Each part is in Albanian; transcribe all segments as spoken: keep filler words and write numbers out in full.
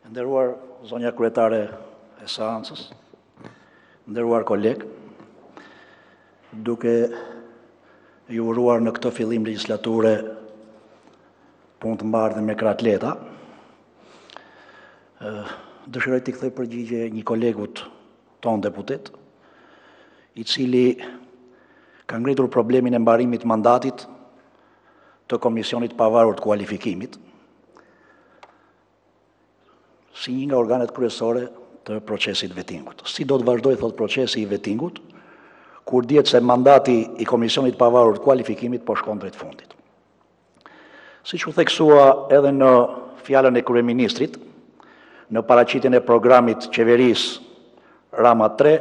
Nderuar zonja kryetare e seancës, nderuar kolegë, duke ju uruar në këtë fillim legjislature punë të mbarë dhe me kratleta, dëshiroj t'i kthej përgjigje një kolegut ton deputet, i cili ka ngritur problemin e mbarimit mandatit të Komisionit Pavarur të Kualifikimit, si një nga organet kryesore të procesit vetingut. Si do të vazhdoj, thot, procesi i vetingut, kur dihet se mandati i Komisionit Pavarur të Kualifikimit po shkon drejt fundit. Siç u theksua edhe në fjalën e kryeministrit, në paraqitjen e programit qeverisë Rama tre,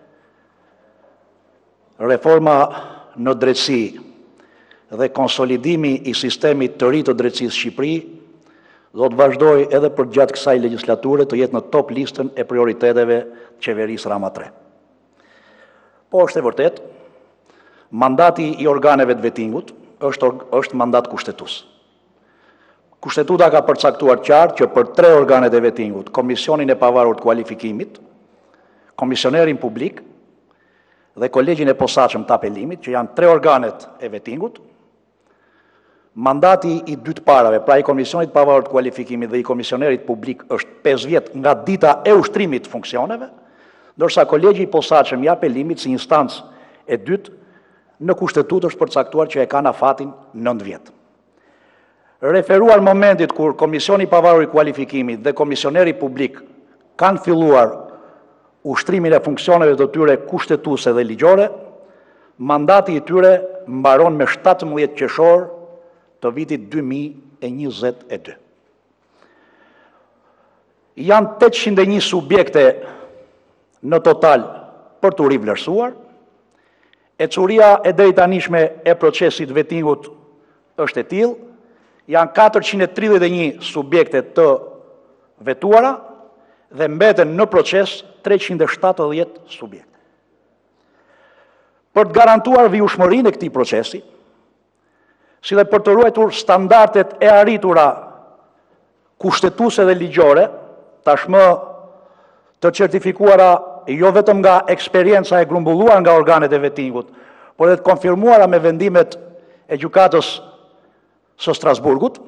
reforma në drejtësi dhe konsolidimi i sistemit të ri të drejtësisë Shqipëri do të vazhdoj edhe për gjatë kësaj legjislature të jetë në top listën e prioriteteve të qeverisë Rama tre. Po është e vërtet, mandati i organeve të vetingut është, është mandat kushtetues. Kushtetuta ka përcaktuar qartë që për tre organet e vetingut, Komisionin e Pavarur të Kualifikimit, Komisionerin Publik dhe Kolegjin e Posaçëm të Apelimit, që janë tre organet e vetingut, mandati i dy të parave, pra i Komisionit Pavarur të Kualifikimit dhe i Komisionerit Publik është pesë vjet nga dita e ushtrimit të funksioneve, ndërsa Kolegji i Posaçëm i Apelimit si instancë e dytë në kushtetutë është përcaktuar që e kanë afatin nëntë vjet. Referuar momentit kur Komisioni i Pavarur i Kualifikimit dhe Komisioneri Publik kanë filluar ushtrimin e funksioneve të tyre kushtetuese dhe ligjore, mandati i tyre mbaron me shtatëmbëdhjetë qershor të vitit dy mijë e njëzet e dy. Janë tetëqind e një subjekte në total për të rivlerësuar, e curia e drejtanishme e procesit vetingut është e tillë, janë katërqind e tridhjetë e një subjekte të vetuara dhe mbeten në proces treqind e shtatëdhjetë subjekte. Për të garantuar vijshmërinë e këtij procesi, si dhe për të ruajtur standardet e arritura kushtetuese dhe ligjore, tashmë të certifikuara jo vetëm nga eksperienca e grumbulluar nga organet e vetingut, por edhe të konfirmuara me vendimet e gjykatës së Strasburgut,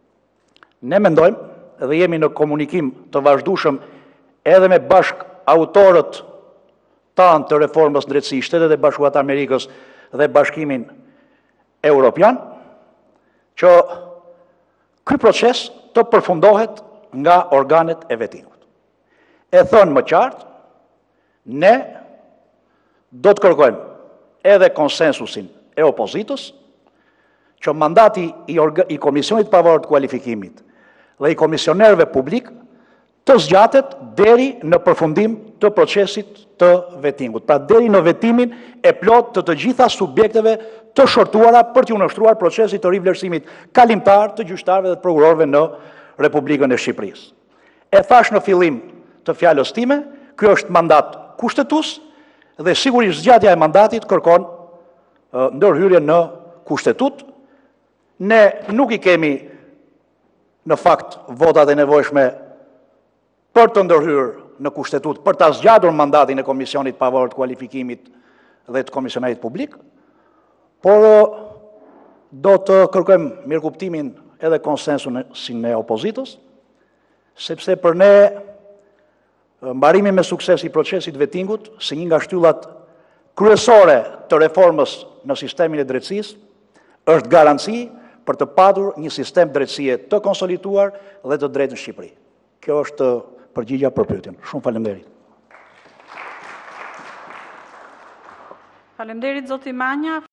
ne mendojmë dhe jemi në komunikim të vazhdueshëm edhe me bashk autorët tanë të reformës në drejtësi, Shtetet e Bashkuara të Amerikës dhe Bashkimin Evropian, që ky proces të përfundohet nga organet e vetingut. E thënë më qartë, ne do të kërkojmë edhe konsensusin e opozitës, që mandati i, i Komisionit Pavarur të Kualifikimit dhe i komisionerëve publik të zgjatet deri në përfundim të procesit të vetingut. Pra deri në vetimin e plot të të gjitha subjekteve të shortuara për t'u nështruar procesit të rivlerësimit kalimtar të gjyqtarëve dhe të prokurorëve në Republikën e Shqipërisë. E thash në fillim të fjalës time, ky është mandat kushtetues dhe sigurisht zgjatja e mandatit kërkon uh, ndërhyrje në kushtetutë. Ne nuk i kemi në fakt votat e nevojshme për të ndërhyrë në kushtetutë, për ta zgjatur mandatin e Komisionit Pavarur të Kualifikimit dhe të Komisionerit Publik, por do të kërkojmë mirëkuptimin edhe konsensusin e opozitës, sepse për ne mbarimi me sukses i procesit vetingut, si një nga shtyllat kryesore të reformës në sistemin e drejtësisë, është garanci për të padur një sistem drejtësie të konsoliduar dhe të drejtë në Shqipëri. Kjo është përgjigja për pyetjen. Shumë faleminderit. Faleminderit zoti Manja.